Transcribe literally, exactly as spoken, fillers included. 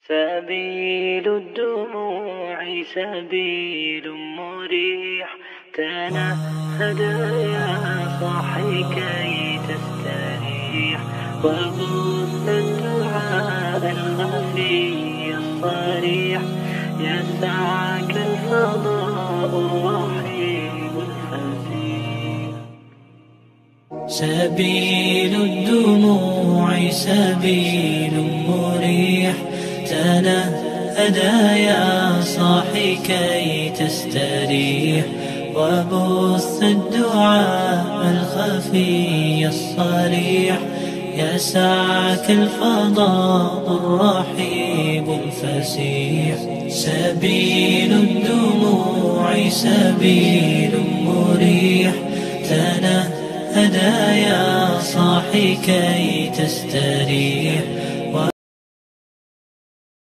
سبيل الدموع سبيل مريح، تنهد يا صاحي كي تستريح، وبث الدعاء الخفي الصريح، يسعك الفضاء الرحيم الفسيح. سبيل الدموع سبيل مريح، تنهد يا صاحي كي تستريح، وبث الدعاء الخفي الصريح، يسعك الفضاء الرحيب الفسيح. سبيل الدموع سبيل مريح، تنهد يا صاحي كي تستريح،